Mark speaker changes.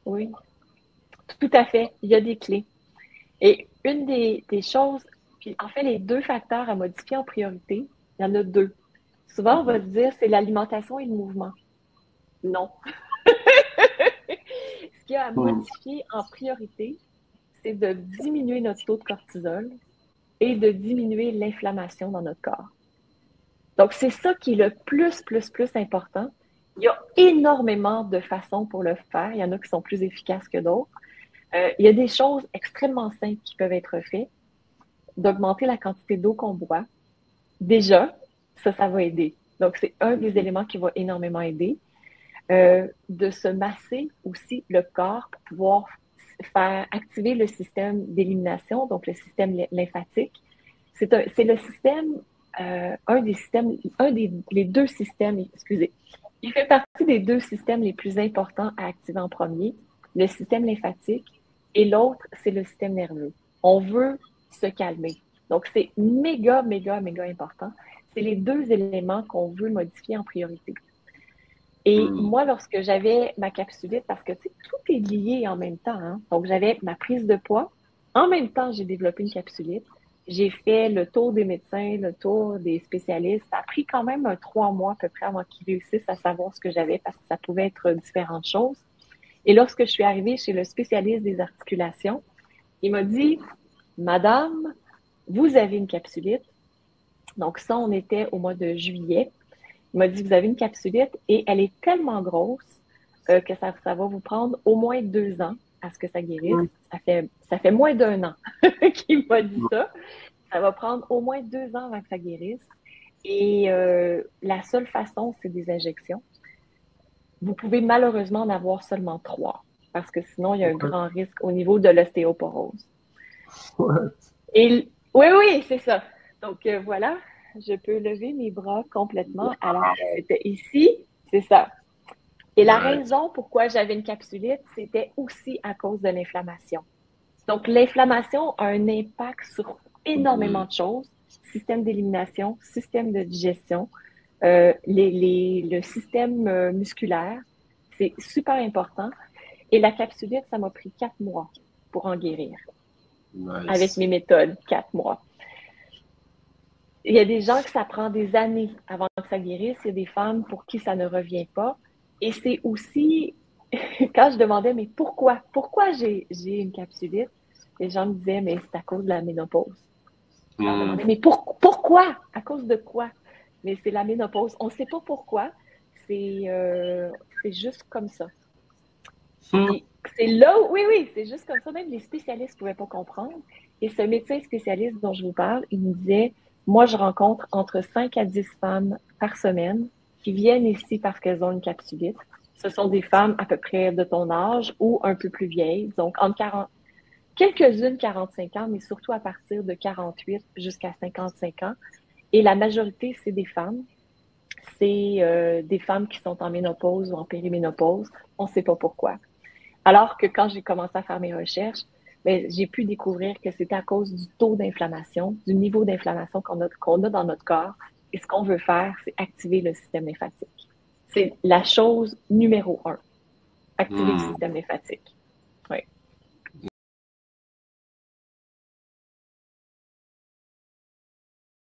Speaker 1: oui, tout à fait. Il y a des clés. Et une des choses, puis en fait, les deux facteurs à modifier en priorité, il y en a deux. Souvent, on va se dire, c'est l'alimentation et le mouvement. Non. Ce qu'il y a à
Speaker 2: Mhm.
Speaker 1: modifier en priorité, c'est de diminuer notre taux de cortisol et de diminuer l'inflammation dans notre corps. Donc, c'est ça qui est le plus important. Il y a énormément de façons pour le faire. Il y en a qui sont plus efficaces que d'autres. Il y a des choses extrêmement simples qui peuvent être faites. D'augmenter la quantité d'eau qu'on boit. Déjà, ça va aider. Donc, c'est un des éléments qui va énormément aider. De se masser aussi le corps pour pouvoir faire activer le système d'élimination, donc le système lymphatique. C'est le système, un des systèmes, les deux systèmes, excusez. Il fait partie des deux systèmes les plus importants à activer en premier, le système lymphatique et l'autre, c'est le système nerveux. On veut se calmer. Donc, c'est méga important. C'est les deux éléments qu'on veut modifier en priorité. Et
Speaker 2: Mhm.
Speaker 1: moi, lorsque j'avais ma capsulite, parce que tu sais, tout est lié en même temps, hein? Donc j'avais ma prise de poids. En même temps, j'ai développé une capsulite. J'ai fait le tour des médecins, le tour des spécialistes. Ça a pris quand même 3 mois à peu près avant qu'ils réussissent à savoir ce que j'avais parce que ça pouvait être différentes choses. Et lorsque je suis arrivée chez le spécialiste des articulations, il m'a dit, Madame, vous avez une capsulite. Donc ça, on était au mois de juillet. Il m'a dit, vous avez une capsulite et elle est tellement grosse que ça va vous prendre au moins 2 ans à ce que ça guérisse. Ça fait moins d'1 an qu'il m'a dit ça. Ça va prendre au moins 2 ans avant que ça guérisse. Et la seule façon, c'est des injections. Vous pouvez malheureusement en avoir seulement 3 parce que sinon, il y a un
Speaker 2: Ouais.
Speaker 1: grand risque au niveau de l'ostéoporose.
Speaker 2: Ouais.
Speaker 1: Et oui, c'est ça. Donc voilà, je peux lever mes bras complètement. Alors, c'était ici, c'est ça. Et la
Speaker 2: Nice.
Speaker 1: raison pourquoi j'avais une capsulite, c'était aussi à cause de l'inflammation. Donc, l'inflammation a un impact sur énormément
Speaker 2: Mhm.
Speaker 1: de choses. Système d'élimination, système de digestion, le système musculaire. C'est super important. Et la capsulite, ça m'a pris 4 mois pour en guérir avec
Speaker 2: Nice.
Speaker 1: mes méthodes, 4 mois. Il y a des gens que ça prend des années avant que ça guérisse. Il y a des femmes pour qui ça ne revient pas. Et c'est aussi, quand je demandais, mais pourquoi? Pourquoi j'ai une capsulite? Les gens me disaient, mais c'est à cause de la ménopause. Je leur
Speaker 2: Mhm.
Speaker 1: demandais, mais pourquoi? À cause de quoi? Mais c'est la ménopause. On ne sait pas pourquoi. C'est juste comme ça.
Speaker 2: Mhm.
Speaker 1: Puis c'est là où, oui, c'est juste comme ça. Même les spécialistes ne pouvaient pas comprendre. Et ce médecin spécialiste dont je vous parle, il me disait, moi, je rencontre entre 5 à 10 femmes par semaine qui viennent ici parce qu'elles ont une capsulite. Ce sont des femmes à peu près de ton âge ou un peu plus vieilles, donc entre 40, quelques-unes 45 ans, mais surtout à partir de 48 jusqu'à 55 ans. Et la majorité, c'est des femmes. C'est des femmes qui sont en ménopause ou en périménopause. On ne sait pas pourquoi. Alors que quand j'ai commencé à faire mes recherches, ben, j'ai pu découvrir que c'était à cause du taux d'inflammation, du niveau d'inflammation qu'on a dans notre corps. Et ce qu'on veut faire, c'est activer le système lymphatique. C'est la chose numéro 1, activer le
Speaker 2: Mhm.
Speaker 1: système lymphatique. Oui.